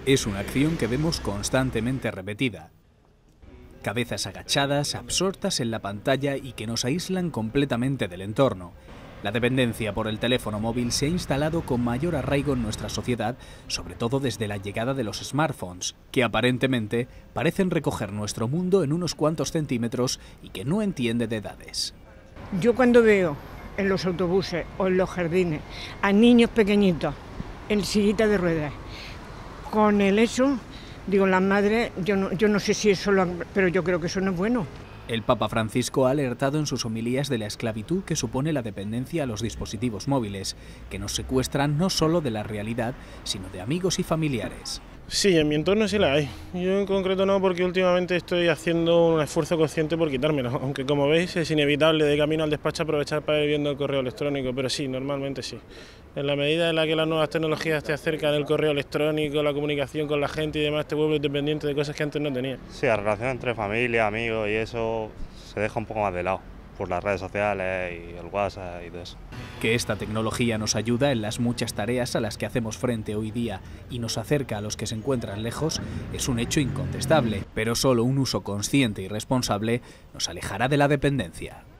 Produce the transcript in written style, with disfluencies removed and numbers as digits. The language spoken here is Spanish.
Es una acción que vemos constantemente repetida. Cabezas agachadas, absortas en la pantalla y que nos aíslan completamente del entorno. La dependencia por el teléfono móvil se ha instalado con mayor arraigo en nuestra sociedad, sobre todo desde la llegada de los smartphones, que aparentemente parecen recoger nuestro mundo en unos cuantos centímetros y que no entiende de edades. Yo cuando veo en los autobuses o en los jardines a niños pequeñitos en sillita de ruedas, con eso, digo, las madres, yo no sé si eso pero yo creo que eso no es bueno. El Papa Francisco ha alertado en sus homilías de la esclavitud que supone la dependencia a los dispositivos móviles, que nos secuestran no solo de la realidad, sino de amigos y familiares. Sí, en mi entorno sí la hay. Yo en concreto no, porque últimamente estoy haciendo un esfuerzo consciente por quitármelo, aunque como veis es inevitable de camino al despacho aprovechar para ir viendo el correo electrónico, pero sí, normalmente sí. En la medida en la que las nuevas tecnologías te acercan el correo electrónico, la comunicación con la gente y demás, te vuelves dependiente de cosas que antes no tenías. Sí, la relación entre familia, amigos y eso se deja un poco más de lado por las redes sociales y el WhatsApp y todo eso. Que esta tecnología nos ayuda en las muchas tareas a las que hacemos frente hoy día y nos acerca a los que se encuentran lejos es un hecho incontestable, pero solo un uso consciente y responsable nos alejará de la dependencia.